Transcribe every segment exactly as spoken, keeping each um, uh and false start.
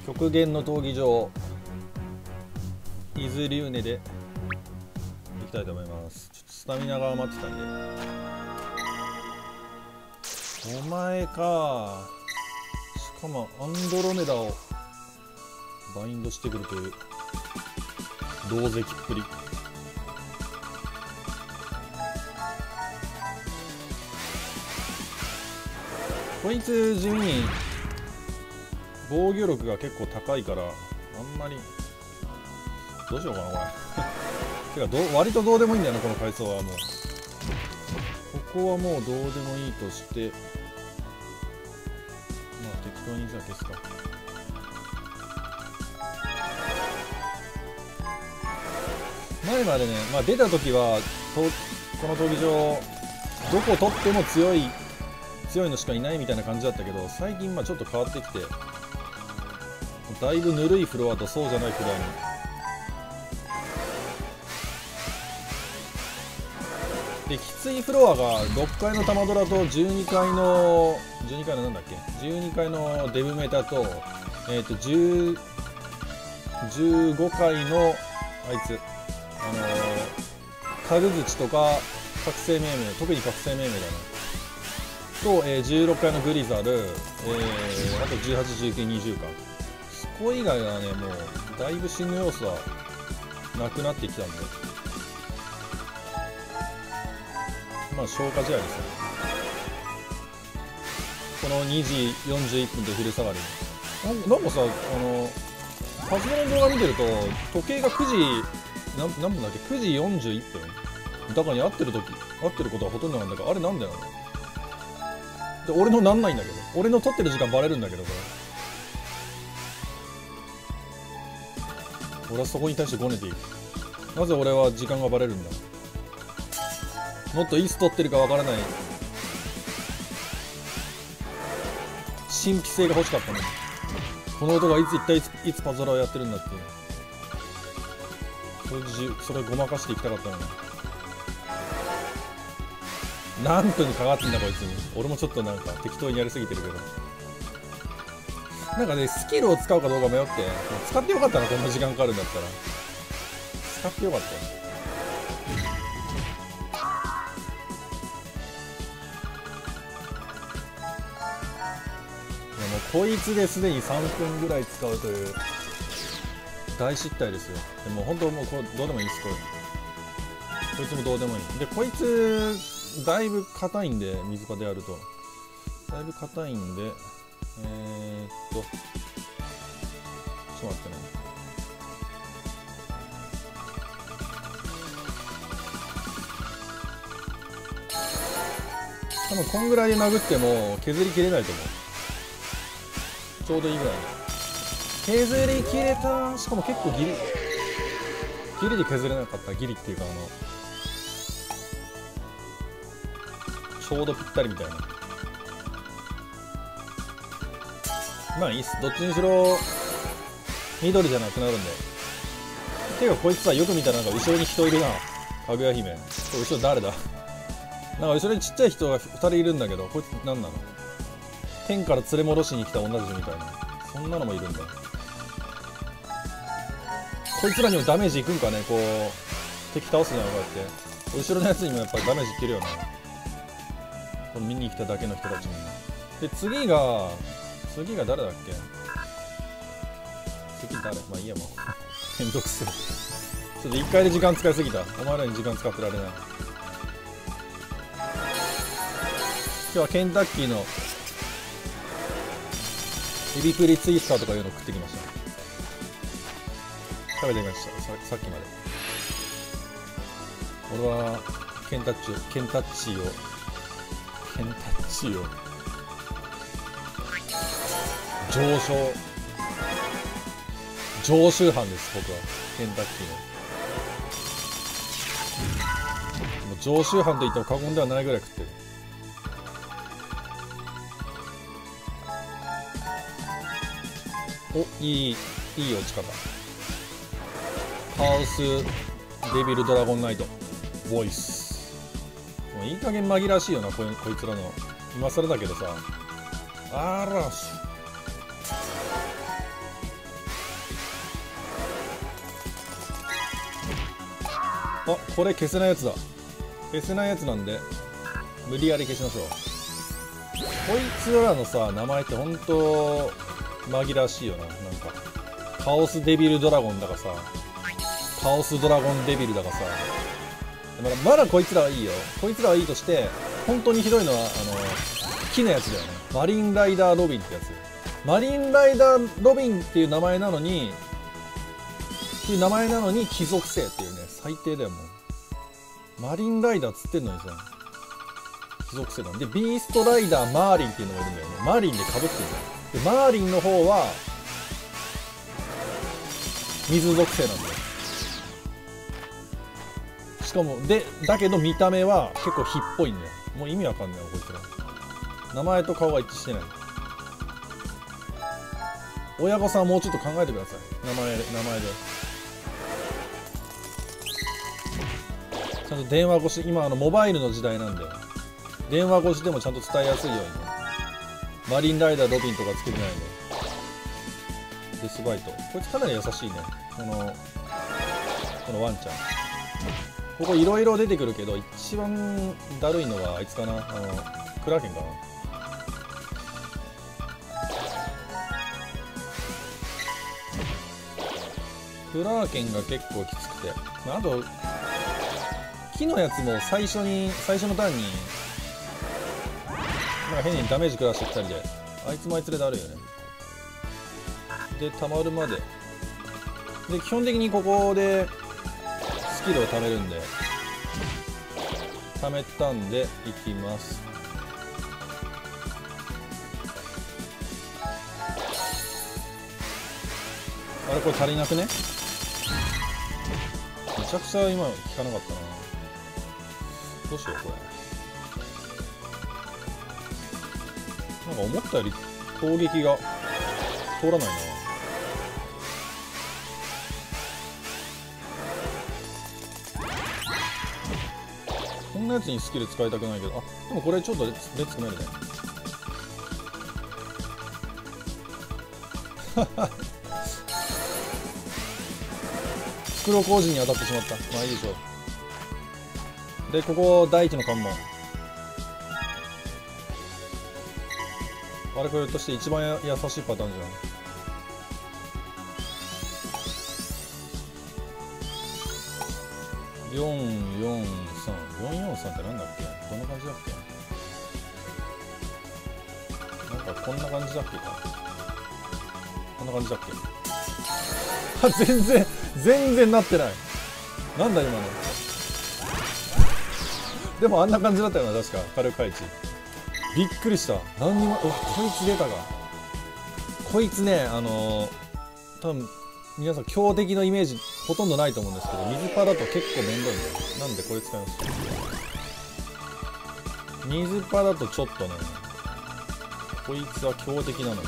極限の闘技場伊豆リューネで行きたいと思います。ちょっとスタミナが余ってたんで。お前か。しかもアンドロメダをバインドしてくるという同席っぷり。こいつ地味に防御力が結構高いからあんまりどうしようかなこれてかど割とどうでもいいんだよなこの階層は。もうここはもうどうでもいいとして、まあ適当にじゃあ消すか。前までね、まあ、出た時はとこの闘技場どこ取っても強い強いのしかいないみたいな感じだったけど、最近まあちょっと変わってきてだいぶぬるいフロアとそうじゃないフロアにで、きついフロアがろっかいの玉ドラとじゅうにかいのじゅうにかいのなんだっけじゅうにかいのデブメタと、えー、とじゅうじゅうごかいのあいつあのー、カグズチとか覚醒命名、特に覚醒命名だねと、えー、じゅうろっかいのグリザル、えー、あとじゅうはち、じゅうきゅう、にじゅうか。そこ以外はねもうだいぶ死ぬ要素はなくなってきたんで、まあ消化試合ですね。このにじよんじゅういっぷんで昼下がりな、なんかさ、あのパズドラの動画見てると時計がくじな何分だっけくじよんじゅういっぷんだからに合ってる時合ってることはほとんどなんだけど、あれなんだよで俺のなんないんだけど、俺の撮ってる時間バレるんだけど、これ俺はそこに対してごねている。なぜ俺は時間がバレるんだ。もっといつ撮ってるかわからない神秘性が欲しかったのに、この音がいつ一体いついつパズドラをやってるんだっていう、それじそれごまかしていきたかったのに。何分かかってんだこいつに。俺もちょっとなんか適当にやりすぎてるけど、なんかねスキルを使うかどうか迷って、使ってよかったな、こんな時間かかるんだったら使ってよかったよ。いやもうこいつですでにさんぷんぐらい使うという大失態ですよ。でも本当もうこれどうでもいいです。これこいつもどうでもいいで、こいつだいぶ硬いんで、水場でやるとだいぶ硬いんで、えー、っとちょっと待ってね。多分こんぐらいで殴っても削りきれないと思う。ちょうどいいぐらい削りきれた。しかも結構ギリギリで削れなかった。ギリっていうかあのちょうどぴったりみたいな。まあいいっす。どっちにしろ緑じゃなくなるんで。てかこいつはよく見たらなんか後ろに人いるな。かぐや姫。後ろ誰だ。なんか後ろにちっちゃい人がふたりいるんだけど、こいつ何なの。天から連れ戻しに来た同じみたいな、そんなのもいるんだ。こいつらにもダメージいくんかね。こう敵倒すじゃん、こうやって後ろのやつにもやっぱりダメージいってるよな、この見に来ただけの人たちに。で次が次が誰だっけ。次誰、まあいいやもうめんどくせえ。ちょっといっかいで時間使いすぎた。お前らに時間使ってられない。今日はケンタッキーのエビプリツイスターとかいうのを食ってきました。食べてみました さ, さっきまで。俺はケンタッチーケンタッチーをケンタッチーを上昇常習犯です。僕はケンタッキーのもう常習犯と言っても過言ではないぐらい食ってる。お、いいいい落ち方。ハウスデビルドラゴンナイトボイス。もういい加減紛らわしいよな、こい、こいつらの。今更だけどさ。あらしあ、これ消せないやつだ。消せないやつなんで無理やり消しましょう。こいつらのさ名前ってほんと紛らわしいよな。なんかカオスデビルドラゴンだかさ、カオスドラゴンデビルだかさ、まだまだこいつらはいいよ。こいつらはいいとして、本当にひどいのはあの木のやつだよね。マリンライダーロビンってやつ。マリンライダーロビンっていう名前なのにっていう名前なのに貴族性っていうね、最低だよもう。マリンライダーっつってんのにさ貴族性なんで、ビーストライダーマーリンっていうのがいるんだよね。マーリンでかぶってるんだよ。でマーリンの方は水属性なんだよ。しかもでだけど見た目は結構火っぽいんだよ。もう意味わかんないよこいつら。名前と顔が一致してない。親御さんもうちょっと考えてください。名前名前でちゃんと電話越し、今あのモバイルの時代なんで電話越しでもちゃんと伝えやすいようにね。マリンライダーロビンとかつけてないんで。デスバイトこいつかなり優しいね。このこのワンちゃん、ここいろいろ出てくるけど一番だるいのはあいつかな。あのクラーケンかな。クラーケンが結構きつくて、まあ、あと木のやつも最初に最初のターンになんか変にダメージ食らしてきたりで、あいつもあいつでだるいよね。で溜まるまでで基本的にここでスキルを貯めるんで、貯めたんでいきます。あれこれ足りなくね。めちゃくちゃ今効かなかったな。どうしようこれ。なんか思ったより攻撃が通らないな。こんなやつにスキル使いたくないけど、あでもこれちょっと列組めるね。袋小路に当たってしまった。まあいいでしょう。でここ第一の関門、あれこれとして一番や優しいパターンじゃん。よんよんさん よんよんさんってなんだっけ。どんな感じだっけ。なんかこんな感じだっけか。こんな感じだっけ。あ全然全然なってない。なんだ今の。でもあんな感じだったよな確か。火力配置びっくりした。何にも、うわこいつ出たか。こいつねあのー、多分皆さん強敵のイメージほとんどないと思うんですけど、水パだと結構面倒いんだよ。なんでこれ使います。水パだとちょっとねこいつは強敵なのよ。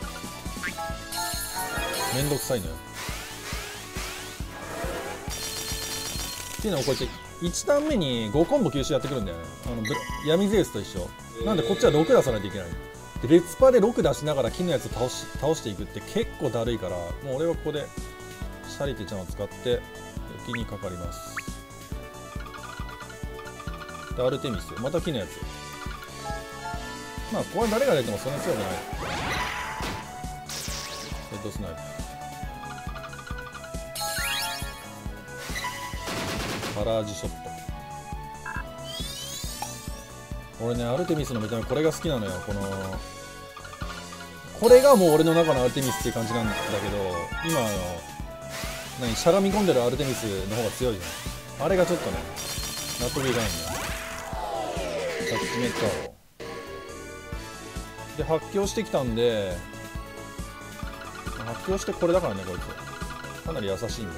めんどくさいのよ。っていうのもこいついちターン目にごコンボ吸収やってくるんだよね。あの闇ゼウスと一緒なんでこっちはろく出さないといけない。で別パでろく出しながら木のやつ倒し倒していくって結構だるいから、もう俺はここでシャリテちゃんを使って木にかかります。でアルテミスまた木のやつ。まあここは誰が出てもそんな強くない。ヘッドスナイプパラージショット。俺ねアルテミスの見た目これが好きなのよ。このこれがもう俺の中のアルテミスっていう感じなんだけど、今あの何しゃがみ込んでるアルテミスの方が強いじゃん。あれがちょっとね納得いかないんだよ。さっきメカをで発狂してきたんで、発狂してこれだからねこいつかなり優しいんだよ。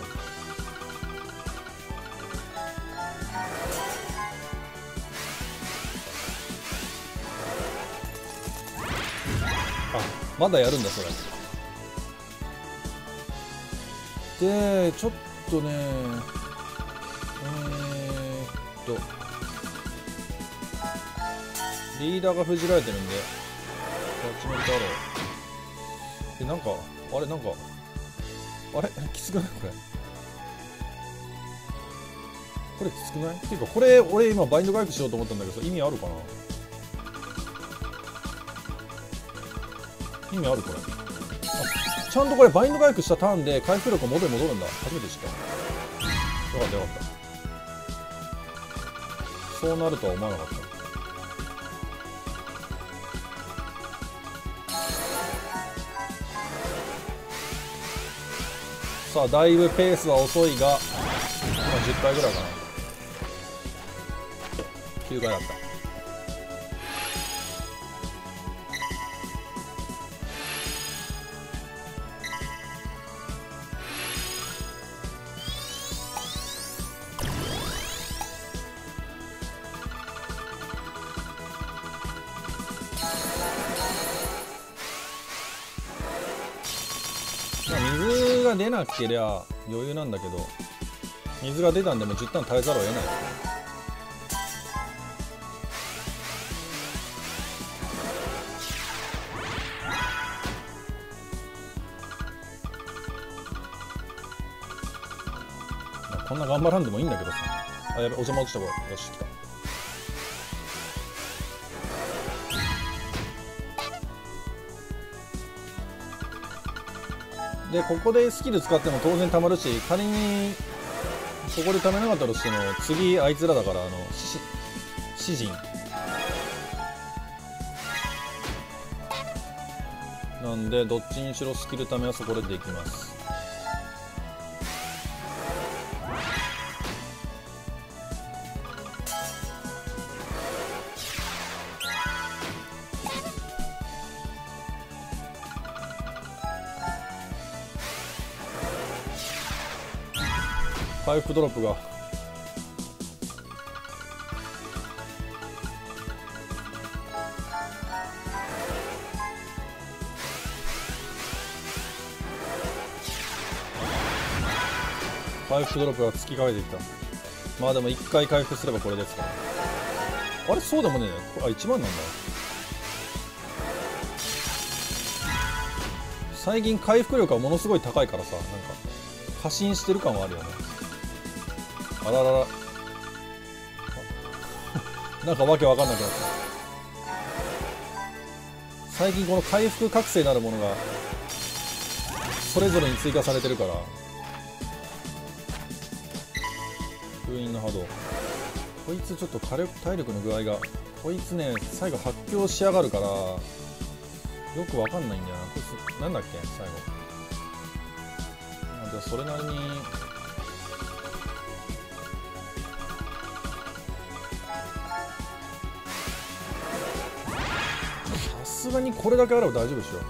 あまだやるんだそれ。でちょっとねえー、っとリーダーが封じられてるんでタッチメントアローでなんかあれなんかあれきつくないこれ。ここれきつくない？っていうかこれ俺今バインド回復しようと思ったんだけど意味あるかな？意味あるこれ。あ、ちゃんとこれバインド回復したターンで回復力が元に戻るんだ。初めて知った。よかったよかった。そうなるとは思わなかった。さあだいぶペースは遅いが今じゅっかいぐらいかな。きゅうかいだった。水が出なけりゃ余裕なんだけど、水が出たんでもじゅうターン耐えざるを得ない。こんな頑張らんでもいいんだけどさ。あ、やべ、お邪魔落ちた。これよし来た。でここでスキル使っても当然たまるし、仮にここでためなかったとしても次あいつらだから、あの詩人なんでどっちにしろスキルためはそこでできます。回復ドロップが回復ドロップが突きかけてきた。まあでもいっかい回復すればこれですから。あれそうでもねえ。あ、いちまんなんだ。最近回復力がものすごい高いからさ、なんか過信してる感はあるよね。あらららなんかわけわかんなくなった。最近この回復覚醒なるものがそれぞれに追加されてるから。封印の波動、こいつちょっと火力体力の具合が、こいつね最後発狂しやがるからよくわかんないんだよな。こいつなんだっけ最後。あ、じゃあそれなりにさすがにこれだけあれば大丈夫でしょ。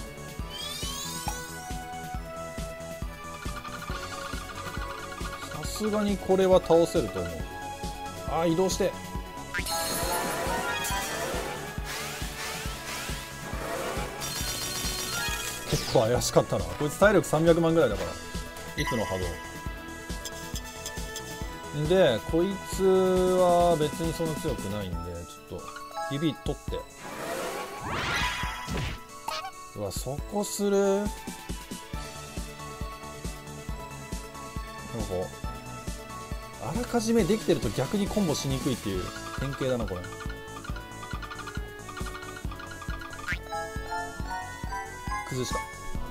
さすがにこれは倒せると思う。あー移動して結構怪しかったな。こいつ体力さんびゃくまんぐらいだから。いつの波動でこいつは別にそんな強くないんでちょっと指取って。うわそこする。なんかあらかじめできてると逆にコンボしにくいっていう典型だなこれ。崩した。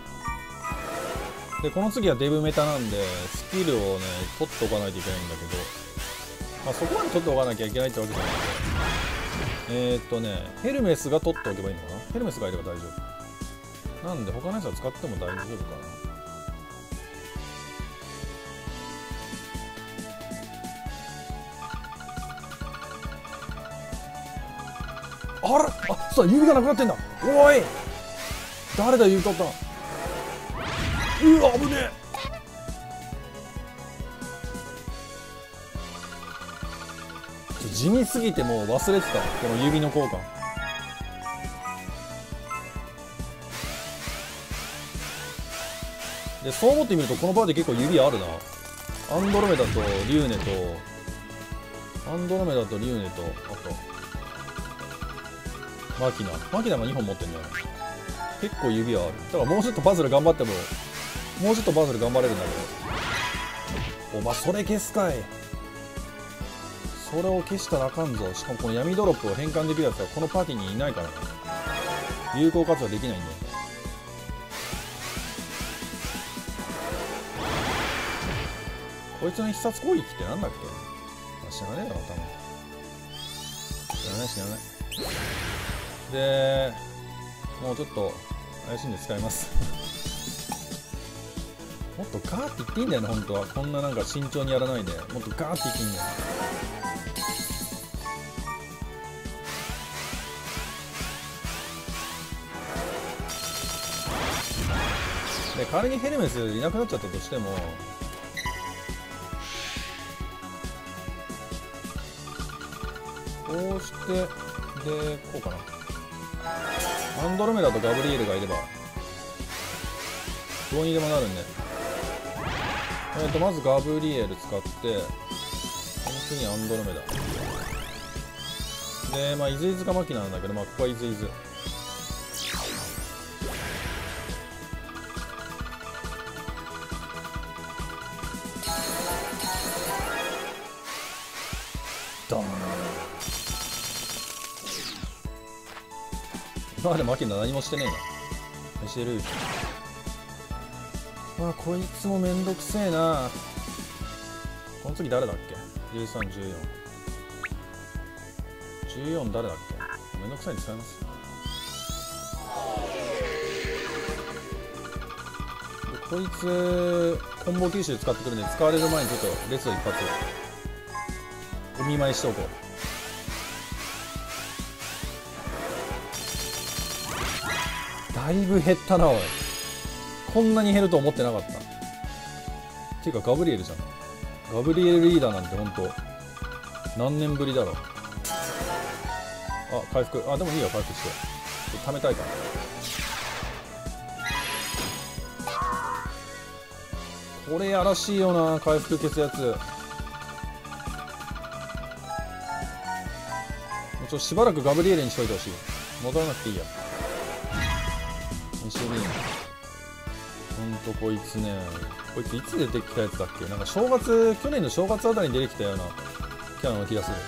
でこの次はデブメタなんでスキルをね取っておかないといけないんだけど、まあ、そこまで取っておかなきゃいけないってわけじゃないんで、えー、っとねヘルメスが取っておけばいいのかな。ヘルメスがいれば大丈夫なんで他のやつは使っても大丈夫かな。あら、あ、そうだ、指がなくなってんだ。おい誰だ指取ったの。うわ危ねえ。地味すぎてもう忘れてたこの指の効果。でそう思ってみるとこのバーで結構指あるな。アンドロメダとリューネとアンドロメダとリューネとあとマキナマキナがにほん持ってんだよね。結構指はある。だからもうちょっとパズル頑張ってももうちょっとパズル頑張れるんだけど。お前それ消すかい。 それを消したらあかんぞ。しかもこの闇ドロップを変換できるやつはこのパーティーにいないからね。有効活用できないんだよ。こいつの必殺攻撃ってなんだっけ。あ、知らねえだろ多分。知らない知らない。でもうちょっと怪しいんで使いますもっとガーっていっていいんだよね本当は。こんななんか慎重にやらないでもっとガーっていっていいんだよ。で仮にヘルメスいなくなっちゃったとしても、こうしてでこうかな。アンドロメダとガブリエルがいればどうにでもなるんで、えーとまずガブリエル使って、次にアンドロメダで、まあイズイズがマキナなんだけど、まあここはイズイズドーン。今までマキナ何もしてねえな。してる。まあこいつもめんどくせえな。この次誰だっけ。じゅうさん、じゅうよん、じゅうよん誰だっけ。めんどくさいに使います。こいつコンボ吸収使ってくるんで、使われる前にちょっと列を一発お見舞いしておこう。だいぶ減ったなおい。こんなに減ると思ってなかった。っていうかガブリエルじゃん。ガブリエルリーダーなんてほんと何年ぶりだろう。あ、回復。あ、でもいいよ回復して。貯めたいから。これやらしいよな、回復消すやつ。もうちょっとしばらくガブリエルにしといてほしい。戻らなくていいや。にしゅうにほんとこいつね、こいついつ出てきたやつだっけ。なんか正月、去年の正月あたりに出てきたようなキャラの気がする。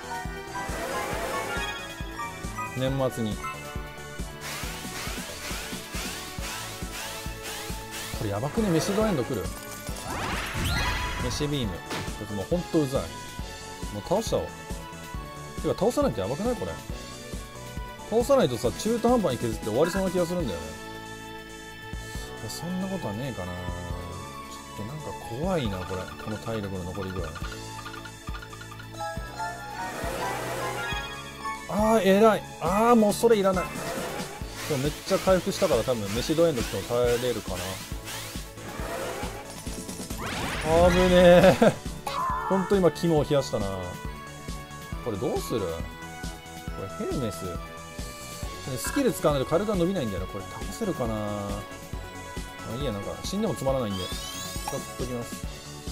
年末に。これやばくね。メシドエンド来る。メシビーム。こいつもうほんとうざい。もう倒したわ。てか倒さないとやばくない。これ倒さないとさ、中途半端に削って終わりそうな気がするんだよね。いやそんなことはねえかな。ちょっとなんか怖いなこれ。この体力の残り具合。あー偉い。ああもうそれいらない。でもめっちゃ回復したから多分メシドエンド来ても耐えれるかな。あぶねえほんと今肝を冷やしたな。これどうする。これヘルメススキル使わないと火力が伸びないんだよな。これ倒せるかな。あいいや、なんか死んでもつまらないんで使っときます。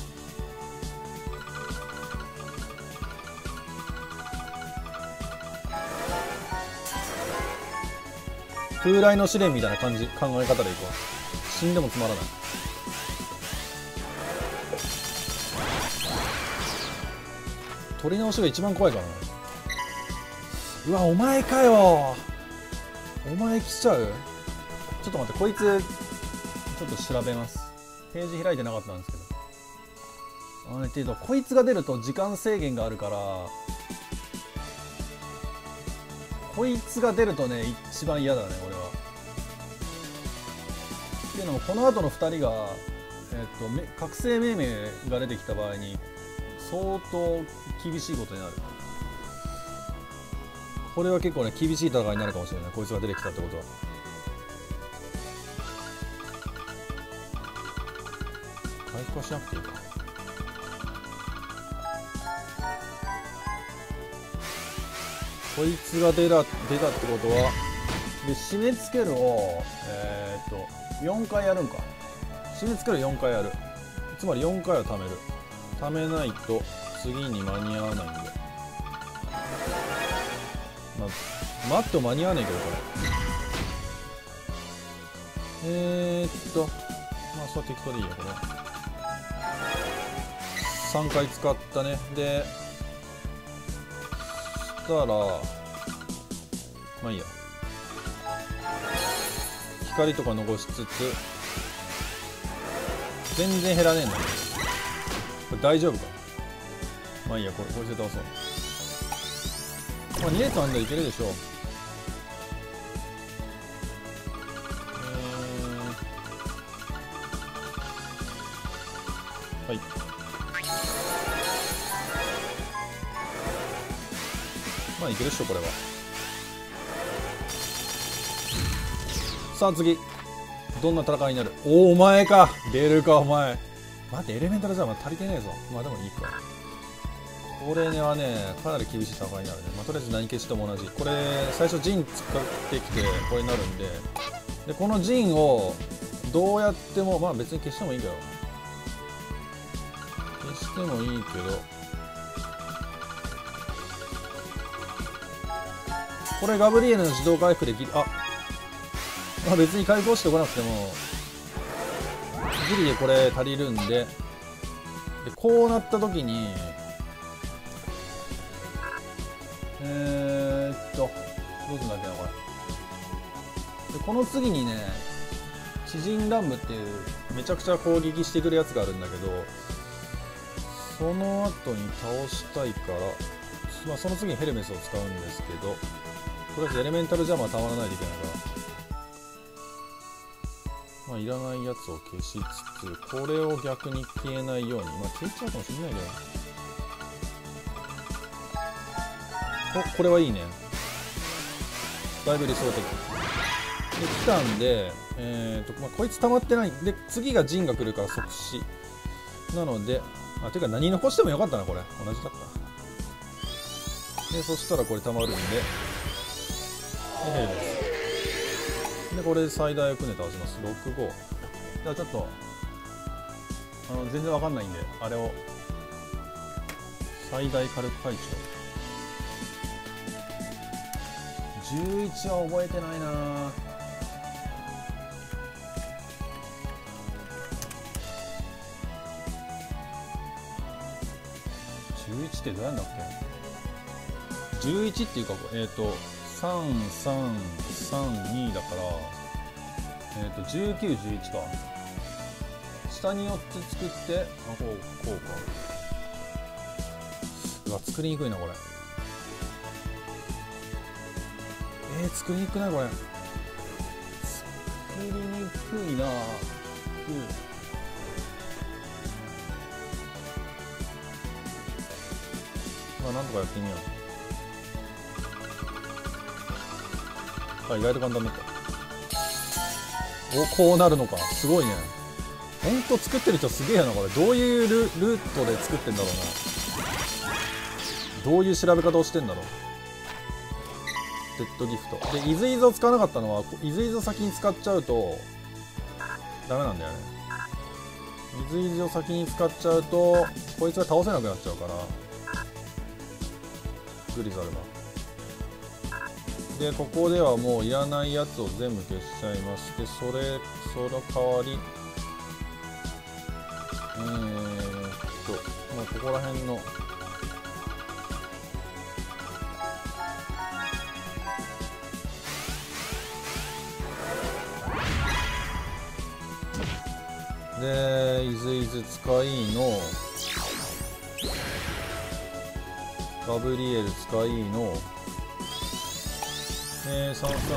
風来の試練みたいな感じ考え方でいこう。死んでもつまらない。取り直しが一番怖いからね。うわお前かよ。お前来ちゃう。ちょっと待って、こいつちょっと調べます。ページ開いてなかったんですけど、あの程度こいつが出ると時間制限があるから、こいつが出るとね一番嫌だね俺は。っていうのもこの後のふたりが、えっとめ覚醒命名が出てきた場合に相当厳しいことになる。これは結構ね厳しい戦いになるかもしれない。こいつが出てきたってことは。回復はしなくていいか。こいつが出た出たってことはで締め付けるをえー、っとよんかいやるんか。締め付けるよんかいやる。つまりよんかいは貯める。貯めないと次に間に合わないんで、まあ、待っても間に合わないけどこれ。えー、っとまあそう適当でいいよこれ。さんかい使ったね。でしたらまあいいや、光とか残しつつ全然減らねえんだけど、これ大丈夫か。まあいいや、これこれで倒そう。まあに列あんだらいけるでしょう。はい、まあいけるっしょこれは。さあ次どんな戦いになる。おお、お前か、出るかお前。待って、エレメンタルじゃまあ足りてねえぞ。まあでもいいか。これはねかなり厳しい戦いになるね。まあとりあえず何消しとも同じ。これ最初陣使ってきてこれになるんで、でこの陣をどうやってもまあ別に消してもいいけど消してもいいけどこれガブリエルの自動回復できる。あ、まあ別に回復してこなくてもギリでこれ足りるんで、でこうなった時にえーっとどうすんだっけなこれで、この次にね知人乱舞っていうめちゃくちゃ攻撃してくるやつがあるんだけど、その後に倒したいから、まあ、その次にヘルメスを使うんですけど、とりあえずエレメンタルジャムはたまらないといけないから、まあ、いらないやつを消しつつこれを逆に消えないように、まあ消えちゃうかもしれないけど、お、これはいいね、だいぶ理想的で来たんで、えーとまあ、こいつ溜まってないで次が陣が来るから即死なので、あ、ていうか何残してもよかったな、これ同じだったで、そしたらこれ溜まるんで、でヘルメスでこれで最大役ね倒します。ろくご。じゃあちょっとあの全然わかんないんであれを最大火力解除じゅういちは覚えてないな。じゅういちってどうやんだっけ。じゅういちっていうかえっ、ー、とさんさんさんにだからえっ、ー、とじゅうきゅう、じゅういちか。下によっつ作ってあこうこうか。うわ作りにくいなこれ。えー、作りにくくないこれ。作りにくいな。うん、まあなんとかやってみよう。あ、意外と簡単だった。お、こうなるのか。すごいね。ほんと作ってる人すげえなこれ。どういう ル, ルートで作ってんだろうな。どういう調べ方をしてんだろう。デッドギフトでイズイズを使わなかったのはイズイズを先に使っちゃうとダメなんだよね。イズイズを先に使っちゃうとこいつが倒せなくなっちゃうからグリザルが。でここではもういらないやつを全部消しちゃいまして、それその代わりえーっともうここら辺のでイズイズ使いのガブリエル使いのえー、さんさんいち、えー、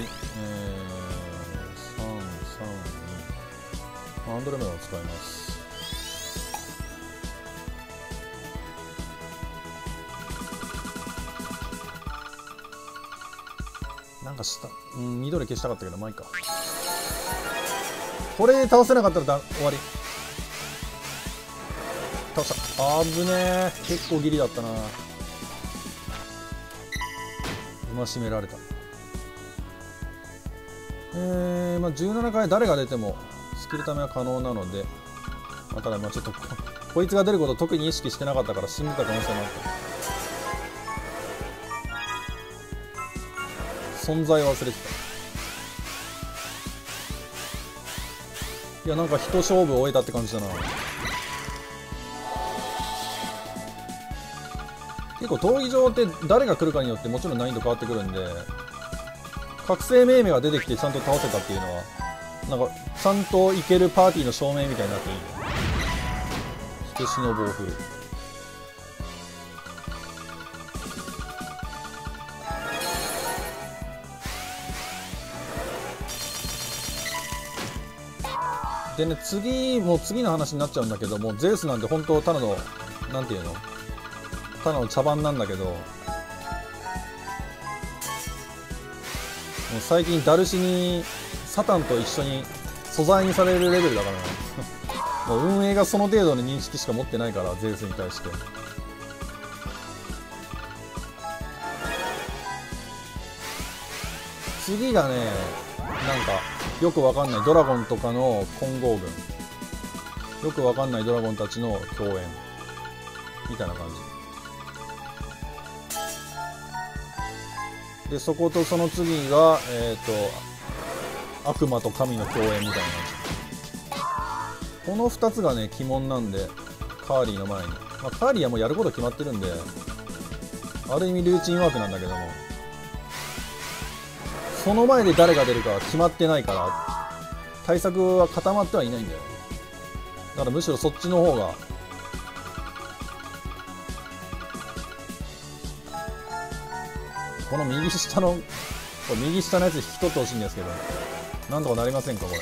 さんさんにアンドレメダを使います。なんかした、うん、緑消したかったけどまあいいか。これ倒せなかったらだ終わり。倒した。あぶねえ、結構ギリだったな。今締められた。えー、まあじゅうななかい誰が出てもスキルためは可能なので、まあ、ただまあちょっと こ, こいつが出ることを特に意識してなかったから死んでた可能性もあった。存在忘れてた。いやなんか一勝負終えたって感じだな。 結構闘技場って誰が来るかによってもちろん難易度変わってくるんで、覚醒命名が出てきてちゃんと倒せたっていうのはなんかちゃんといけるパーティーの証明みたいになっていいね。火消しの暴風。でね、次もう次の話になっちゃうんだけども、ゼウスなんて本当ただのなんていうのただの茶番なんだけど、もう最近ダルシにサタンと一緒に素材にされるレベルだからねもう運営がその程度の認識しか持ってないから、ゼウスに対して。次がね、なんかよくわかんないドラゴンとかの混合軍、よくわかんないドラゴンたちの共演みたいな感じで、そことその次がえっと悪魔と神の共演みたいな感じ。このふたつがね鬼門なんで、カーリーの前に、まあ、カーリーはもうやること決まってるんで、ある意味ルーチンワークなんだけども、その前で誰が出るかは決まってないから対策は固まってはいないんだよ。だからむしろそっちの方がこの右下のこれ右下のやつ引き取ってほしいんですけど、なんとかなりませんかこ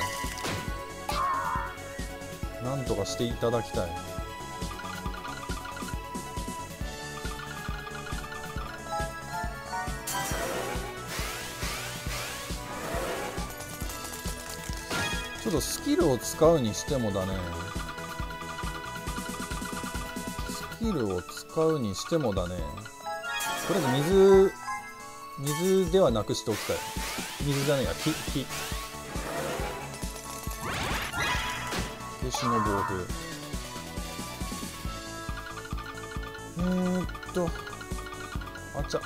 れ。なんとかしていただきたい。ちょっとスキルを使うにしてもだね、スキルを使うにしてもだね、とりあえず水水ではなくしておきたい。水じゃねえや、火火消しの暴風。えーっとあっちゃ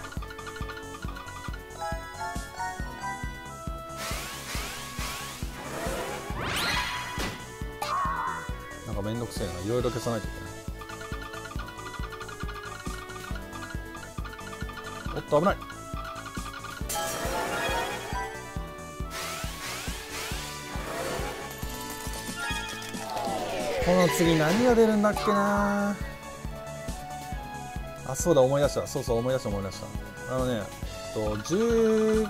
なんかめんどくせえな、いろいろ消さないといけない。おっと危ない。この次何が出るんだっけなあ。そうだ思い出した、そうそう思い出した思い出した。あのねとじゅう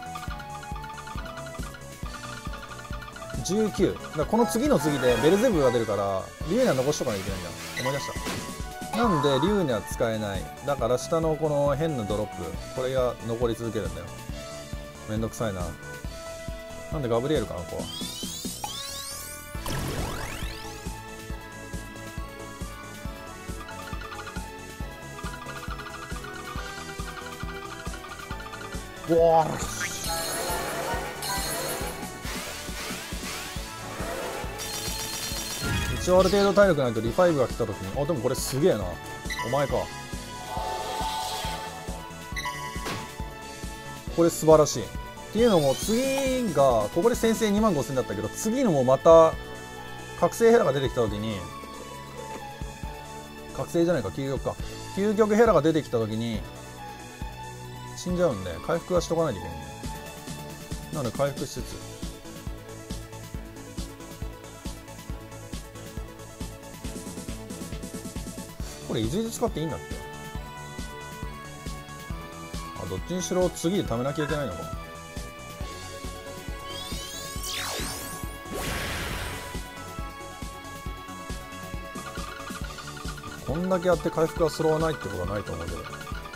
じゅうきゅうだ、この次の次でベルゼブブが出るからリューネは残しとかないといけないんだ。思い出した。なんでリューネは使えない。だから下のこの変なドロップ、これが残り続けるんだよ。めんどくさいな。なんでガブリエルかな、ここは。うわー一応ある程度体力ないとリファイブが来た時に、あでもこれすげえな、お前か、これ素晴らしい。っていうのも次がここで先制にまんごせんだったけど、次のもまた覚醒ヘラが出てきた時に、覚醒じゃないか究極か、究極ヘラが出てきた時に死んじゃうんで回復はしとかないといけないんで、なので回復しつつ、これいずれ使っていいんだっけ。あ、どっちにしろ次で貯めなきゃいけないのか。こんだけやって回復がスローないってことはないと思うけど、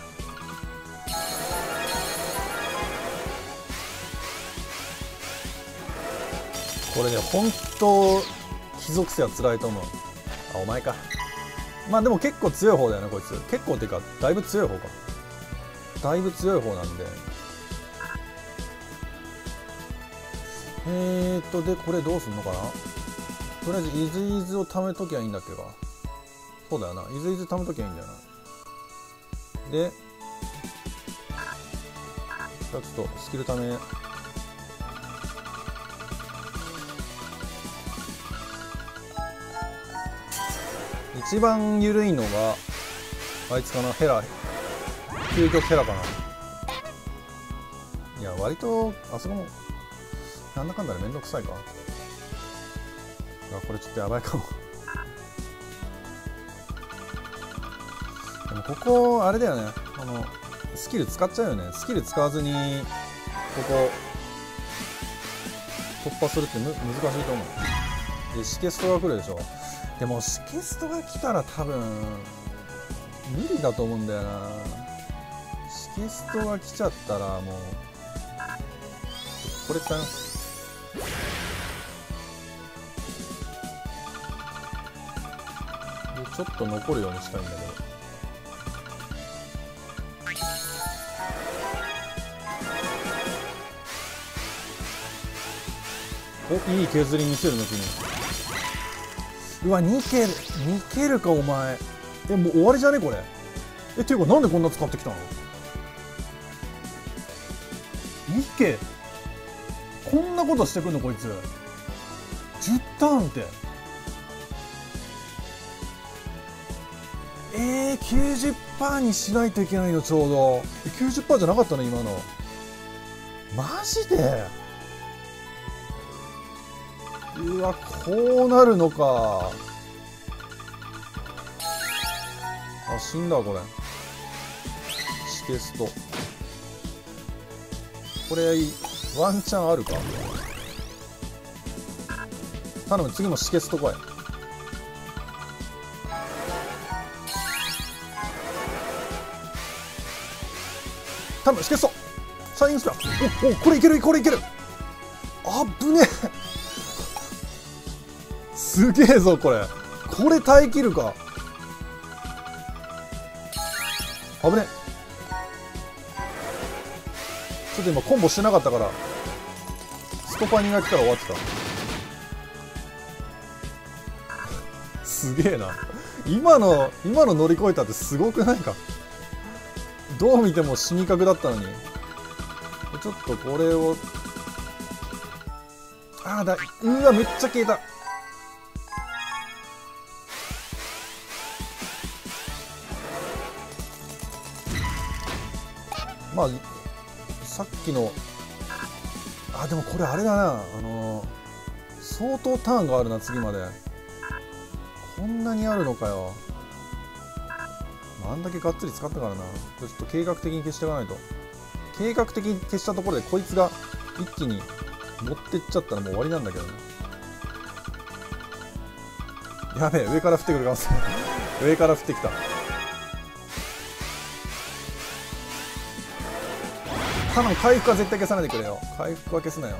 これね本当貴族性は辛いと思う。あ、お前か。まあでも結構強い方だよねこいつ。結構っていうかだいぶ強い方か。だいぶ強い方なんで、えーっとでこれどうすんのかな。とりあえずイズイズを貯めときゃいいんだっけか。そうだよな、イズイズ貯めときゃいいんだよな。でふたつとスキルため、一番緩いのがあいつかな、ヘラ究極ヘラかな。いや割とあそこもなんだかんだでめんどくさいか。あこれちょっとやばいかも。でもここあれだよね、あのスキル使っちゃうよね。スキル使わずにここ突破するってむ難しいと思う。でシケストが来るでしょ。でもシケストが来たら多分無理だと思うんだよな。シケストが来ちゃったらもうこれ使います。でちょっと残るようにしたいんだけど。おいい削り見せるの君。うわにケルにケルかお前。えもう終わりじゃねこれ。えっていうかなんでこんな使ってきたの。にケこんなことしてくんのこいつ。じゅうターンってえー、きゅうじゅっパーセント にしないといけないのちょうど。 きゅうじゅっパーセント じゃなかったの今の。マジで。うわこうなるのか。あ死んだこれ。シケストこれワンチャンあるか。頼む次もシケスト来い。頼むシケストシャイニングスピア。おおこれいけるこれいける。あぶねえすげえぞこれ。これ耐えきるか。危ね。ちょっと今コンボしてなかったからスコパニが来たら終わってたすげえな。今の今の乗り越えたってすごくないか。どう見ても死にかけだったのに。ちょっとこれをああだうわめっちゃ消えた。まあさっきのあでもこれあれだな、あのー、相当ターンがあるな次まで。こんなにあるのかよ。あんだけがっつり使ったからな。ちょっと計画的に消していかないと。計画的に消したところでこいつが一気に持ってっちゃったらもう終わりなんだけどね。やべえ上から降ってくるかもしれない上から降ってきた。頼む回復は絶対消さないでくれよ。回復は消すなよ。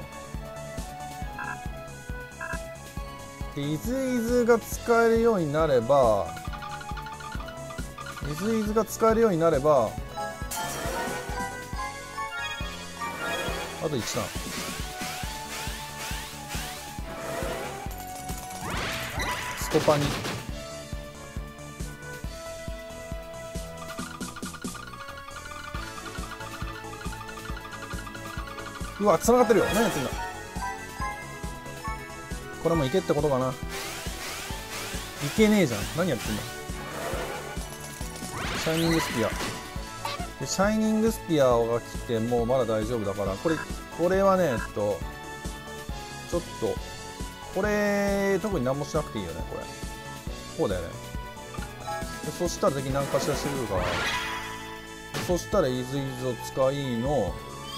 でイズイズが使えるようになればイズイズが使えるようになればあといちターン。スコパニうわ繋がってるよ。何やってんだこれもいけってことかな。いけねえじゃん。何やってんだ。シャイニングスピアでシャイニングスピアが来てもうまだ大丈夫だからこれこれはねえっとちょっとこれ特に何もしなくていいよね。これこうだよね。でそしたら敵何かしらしてくるからそしたらイズイズを使いの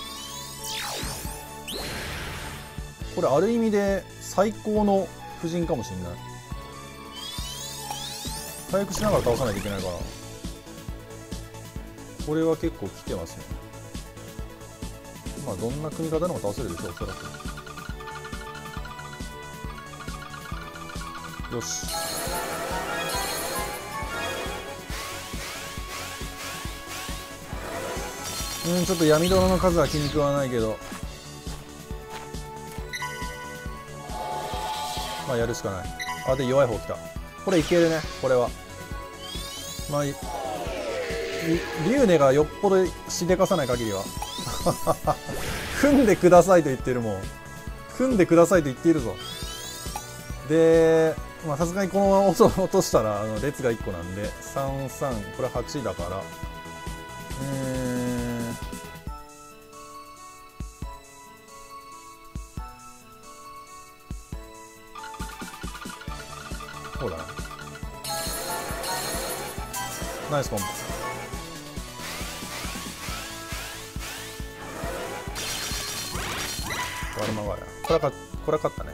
これある意味で最高の布陣かもしれない。回復しながら倒さないといけないからこれは結構来てますね。まあどんな組み方でも倒せるでしょうおそらく。よしうんちょっと闇泥の数は気に食わないけどまあやるしかない。あで弱い方来た。これいけるね。これはまあリュウネがよっぽどしでかさない限りは組んでくださいと言ってるもん。組んでくださいと言っているぞ。でまあさすがにこのまま落としたらあの列がいっこなんでさんさんこれはちだからえー、こうだな。ナイスコンボ。ワルマガヤ、これはかこれは勝ったね。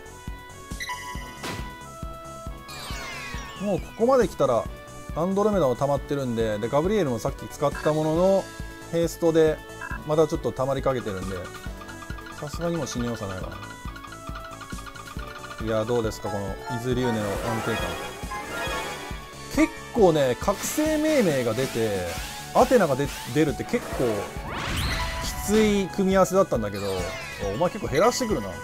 もうここまで来たらアンドロメダも溜まってるんで、でガブリエルもさっき使ったもののヘイストでまたちょっと溜まりかけてるんで、さすがにもう死によさないかな。いやどうですかこの伊豆龍音の安定感。結構ね覚醒命名が出てアテナが出るって結構きつい組み合わせだったんだけど、お前結構減らしてくるな。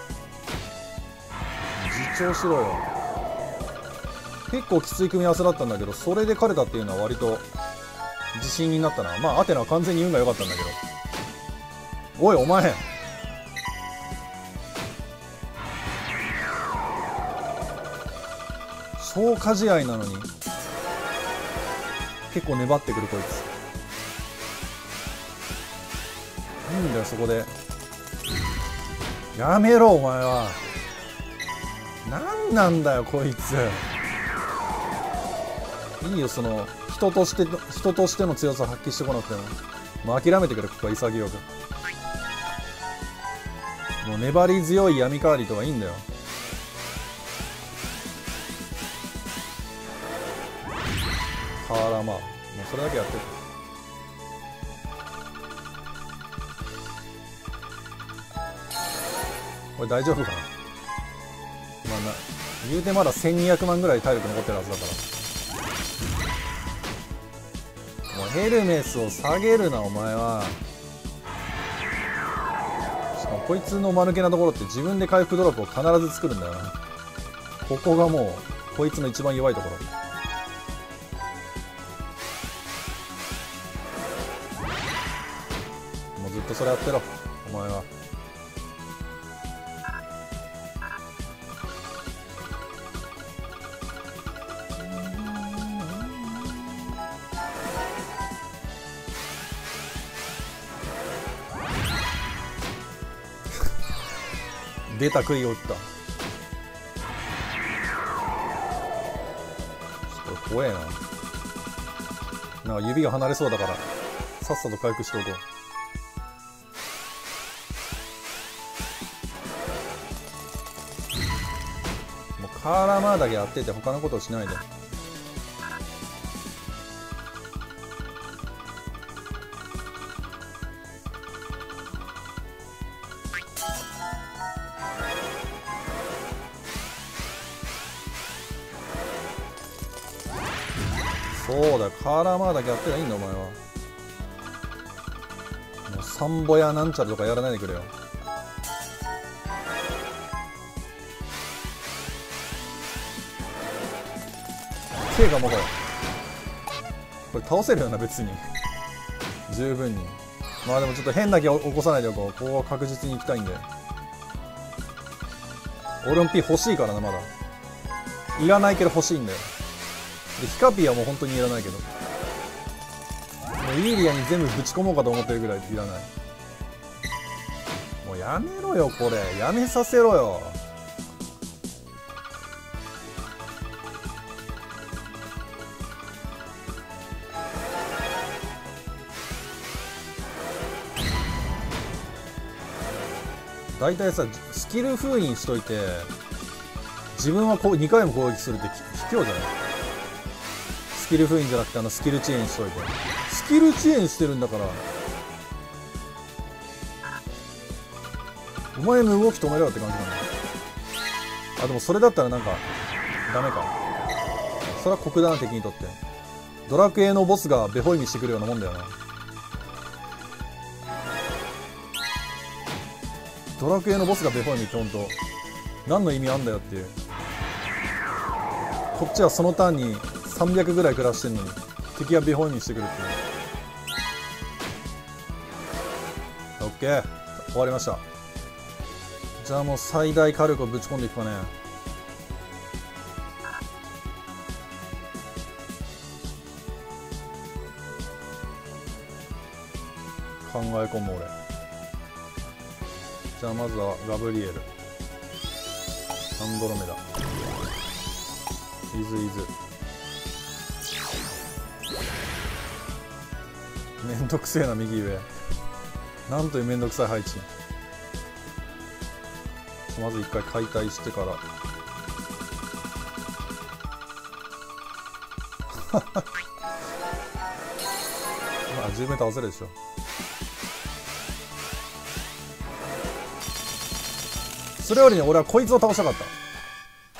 自重しろよ。結構きつい組み合わせだったんだけど、それで勝てたっていうのは割と自信になったな。まあアテナは完全に運が良かったんだけど。おいお前、消化試合なのに結構粘ってくるこいつ。いいんだよそこで。やめろお前は。何なんだよこいつ。いいよその人として人としての強さ発揮してこなくても、もう諦めてくれここは潔く。もう粘り強い闇カーリとかいいんだよ。カーラマ、もうそれだけやってる。これ大丈夫かな。まあな言うてまだせんにひゃくまんぐらい体力残ってるはずだから。もうヘルメスを下げるなお前は。しかもこいつの間抜けなところって自分で回復ドロップを必ず作るんだよな。ここがもうこいつの一番弱いところ。もうずっとそれやってろお前は。出た杭を打った。ちょっと怖えな。なんか指が離れそうだからさっさと回復しておこう。もうカーラマーだけやってて他のことをしないで。そうだ、カーラマーだけやってりゃいいんだお前は。もうサンボやなんちゃらとかやらないでくれよ。K がもはやこれ倒せるよな別に十分に。まあでもちょっと変な気を起こさないでおこう。ここは確実に行きたいんで。俺も P 欲しいからな。まだいらないけど欲しいんだよ。でヒカピーはもう本当にいらないけど、もうイーリアに全部ぶち込もうかと思ってるぐらいいらない。もうやめろよこれ。やめさせろよ。大体さスキル封印しといて自分はこうにかいも攻撃するって卑怯じゃない。スキル封印じゃなくてあのスキル遅延しといて。スキル遅延してるんだからお前の動き止めろよって感じなんだ。あでもそれだったらなんかダメか。それは酷だな敵にとって。ドラクエのボスがベホイミしてくるようなもんだよな。ドラクエのボスがベホイミってほんと何の意味あんだよっていう。こっちはそのターンにさんびゃくぐらい暮らしてんのに敵がベホイミしてくるっていう。オッケー終わりました。じゃあもう最大火力をぶち込んでいくかね。 え込む俺。じゃあまずはガブリエル、アンドロメダ、イズイズ。めんどくせえな右上。なんというめんどくさい配置。まず一回解体してからまあじゅうメーター焦るでしょ。それよりね俺はこいつを倒したかった。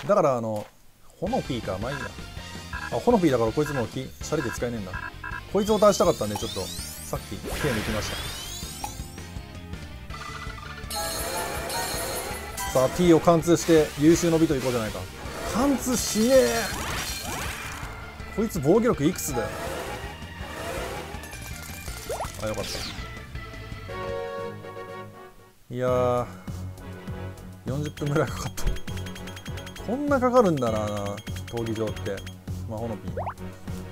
だからあのホノピーか、まあいいや。あホノピーだからこいつもきシャリで使えねえんだ。こいつを倒したかったんでちょっとさっき手抜きました。さあ T を貫通して優秀の美といこうじゃないか。貫通しねえ。こいつ防御力いくつだよ。あよかった。いやーよんじゅっぷんぐらいかかった。こんなかかるんだな闘技場って。まあホノピー